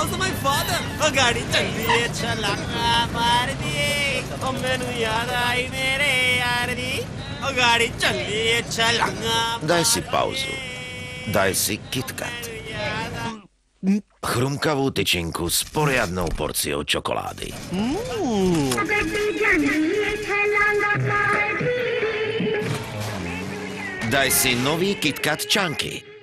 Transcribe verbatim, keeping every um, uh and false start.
also my father. Oh, गाड़ी चल रही है छलांगा मार दिए ओ मैनू याद आई मेरे यार दी ओ गाड़ी चल रही है छलांगा Daj si pauzu. Daj si KitKat. Chrumkavú tyčinku s poriadnou porciou čokolády. Daj si nový KitKat Chunky.